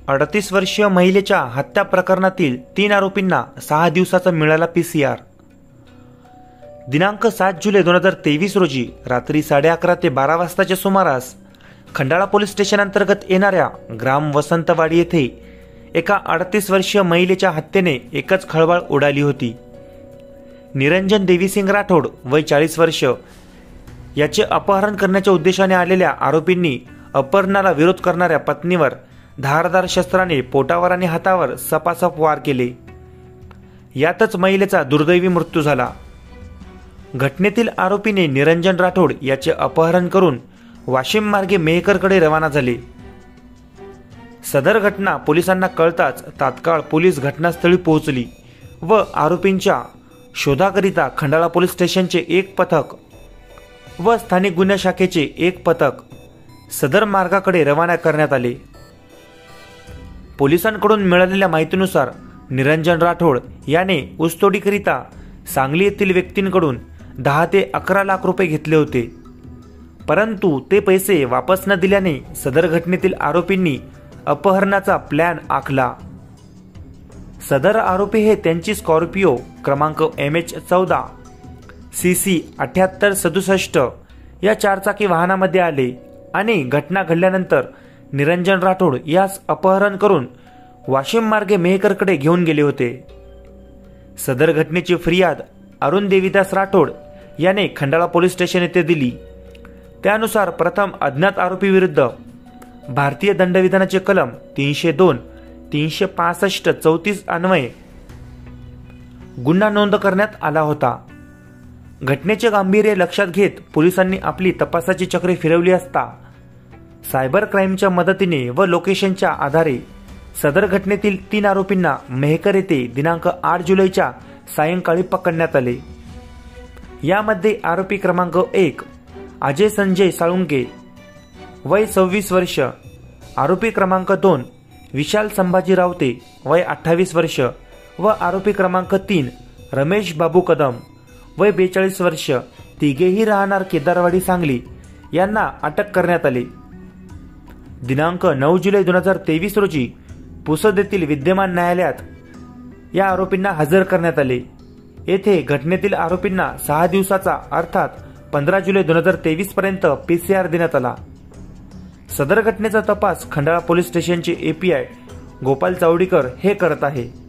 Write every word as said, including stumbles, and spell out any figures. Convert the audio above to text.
अडतीस वर्षीय महिलेच्या हत्या प्रकरणातील तीन आरोपींना सहा दिवसाचा मिळाला पीसीआर। दिनांक सात जुलै दोन हजार तेवीस रोजी रात्री साडे अकरा ते बारा वाजताच्या सुमारास खंडाळा पोलीस स्टेशन अंतर्गत येणाऱ्या ग्राम वसंतवाडी येथे एका अडतीस वर्षीय महिलेच्या हत्येने एकच खळबळ उडाली होती। निरंजन देवीसिंग राठोड वय चाळीस वर्ष याचे अपहरण करण्याच्या उद्देशाने आलेल्या आरोपींनी अपहरणाला विरोध करणाऱ्या पत्नीवर धारदार शस्त्राने पोटावर आणि हातावर सपासप वार केले। यातच महिलेचा दुर्दैवी मृत्यू झाला। घटनेतील आरोपीने निरंजन राठोड याचे अपहरण करून वाशिम मार्गे मेहकरकडे रवाना झाले। सदर घटना पोलिसांना कळताच तात्काळ पोलीस घटनास्थळी पोहोचली व आरोपींच्या शोधाकरिता खंडाळा पोलीस स्टेशनचे एक पथक व स्थानिक गुन्हे शाखेचे एक पथक सदर मार्गाकडे रवाना करण्यात आले। पोलिसांकडून मिळालेल्या माहितीनुसार निरंजन राठोड याने ऊसतोडीकरिता सांगली येथील व्यक्तींकडून दहा ते अकरा लाख रुपये घेतले होते, परंतु ते पैसे वापस न दिल्याने सदर घटनेतील आरोपींनी अपहरणाचा प्लॅन आखला। सदर आरोपी हे त्यांची स्कॉर्पिओ क्रमांक एम एच चौदा सी सी अठ्याहत्तर सदुसष्ट या चारचाकी वाहनामध्ये आले आणि घटना घडल्यानंतर निरंजन राठोड यास अपहरण करून वाशिम मार्गे मेहकरकडे घेऊन गेले होते। सदर घटनेची फिर्याद अरुण देवीदास राठोड याने खंडाळा पोलीस स्टेशन येथे दिली। त्यानुसार प्रथम अज्ञात आरोपी विरुद्ध भारतीय दंडविधानाचे कलम तीनशे दोन तीनशे पासष्ट चौतीस अन्वये गुन्हा नोंद करण्यात आला होता। घटनेचे गांभीर्य लक्षात घेत पोलिसांनी आपली तपासाची चक्रे फिरवली असता सायबर क्राईमच्या मदतीने व लोकेशनच्या आधारे सदर घटनेतील तीन आरोपींना मेहकर येथे दिनांक आठ जुलैच्या सायंकाळी पकडण्यात आले। यामध्ये आरोपी क्रमांक एक अजय संजय साळुंके वय सव्वीस वर्ष, आरोपी क्रमांक दोन विशाल संभाजी रावते वय अठ्ठावीस वर्ष व आरोपी क्रमांक तीन रमेश बाबू कदम वय बेचाळीस वर्ष तिघेही राहणार केदारवाडी सांगली यांना अटक करण्यात आली। दिनांक नऊ जुलै दोन हजार तेवीस रोजी पुसद येथील विद्यमान न्यायालयात या आरोपींना हजर करण्यात आले। येथे घटनेतील आरोपींना सहा दिवसाचा अर्थात पंधरा जुलै दोन हजार तेवीस पर्यंत पीसीआर देण्यात आला। सदर घटनेचा तपास खंडाळा पोलीस स्टेशनचे एपीआय गोपाल चावडीकर हे करत आहे।